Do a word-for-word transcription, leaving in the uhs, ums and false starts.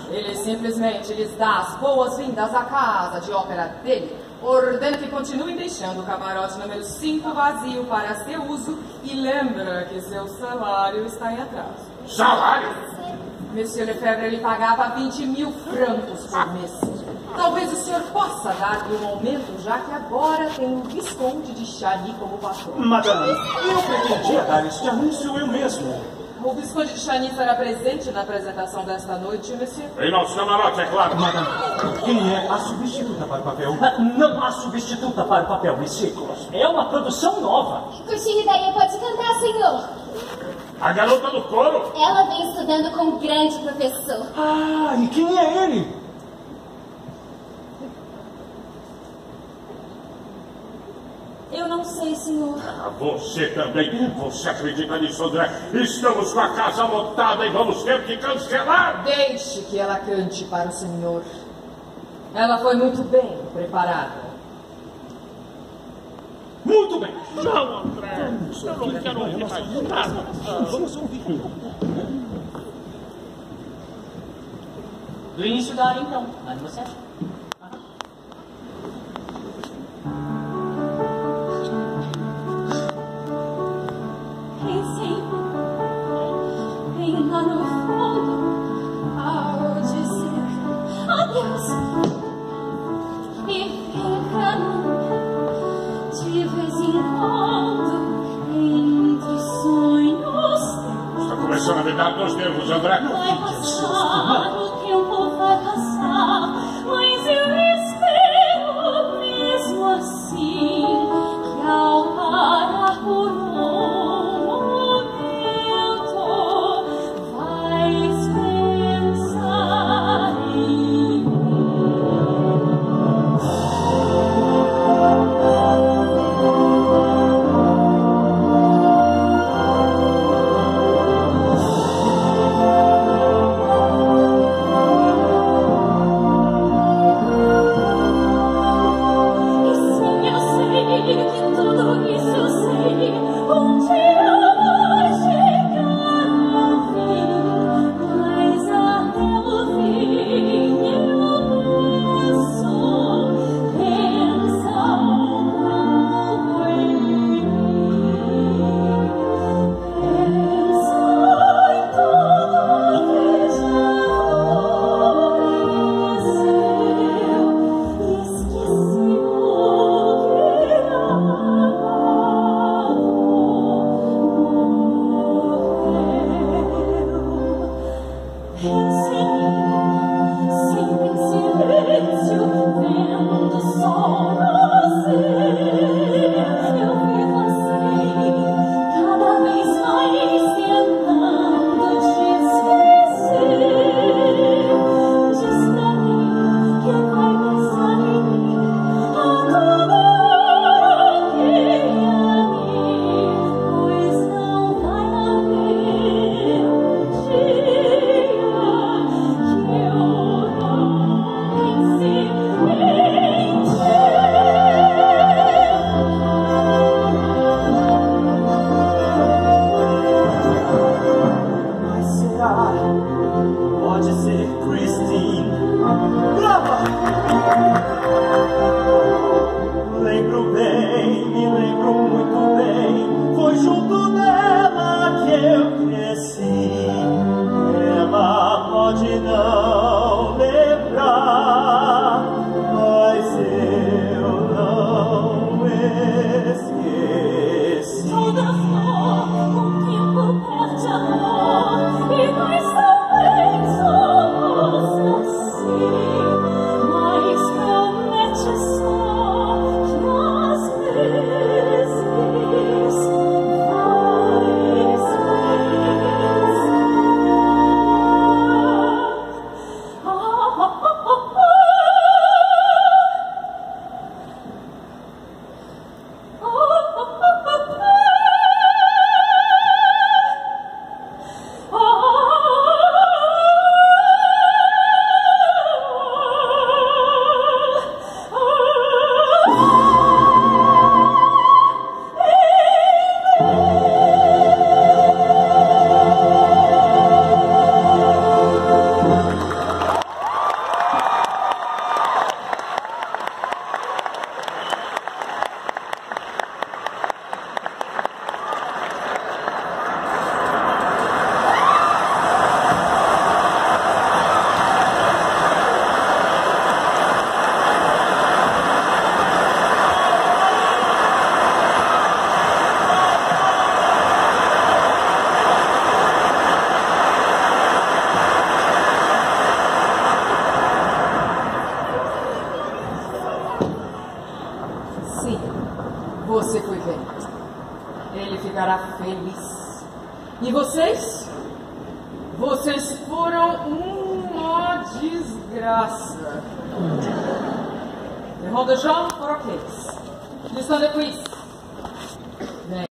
Ele simplesmente lhes dá as boas-vindas à casa de ópera dele, ordena que continuem deixando o camarote número cinco vazio para seu uso e lembra que seu salário está em atraso. Salário? Monsieur Lefebvre lhe pagava vinte mil francos por mês. Talvez o senhor possa dar-lhe um aumento, já que agora tem um Visconde de Chagny como patrão. Madame, eu pretendia dar este anúncio eu mesmo. O Visconde de Chagny será presente na apresentação desta noite, monsieur? Em nosso camarote, é claro. Madame, quem é a substituta para o papel? Não há substituta para o papel, monsieur. É uma produção nova. Curtinho daí pode cantar, senhor. A garota do coro? Ela vem estudando com um grande professor. Ah, e quem é ele? Eu não sei, senhor. Ah, você também. Você acredita nisso, André? Estamos com a casa lotada e vamos ter que cancelar. Deixe que ela cante para o senhor. Ela foi muito bem preparada. Muito bem. Não, André. Eu não quero ouvir mais nada. Vamos ouvir. Do início da hora, então. Mas você acha? Lá no fundo, ao dizer adeus, e fica de vez em quando entre sonhos. Está começando a me dar dois nervos, André. Vai passar, o tempo vai passar, mas eu espero mesmo assim que ao parar por um momento vais pensar em mim. E mais talvez só você E vocês? Vocês foram uma desgraça. Rendons de jambe pour la caisse. Nous sommes de quiz.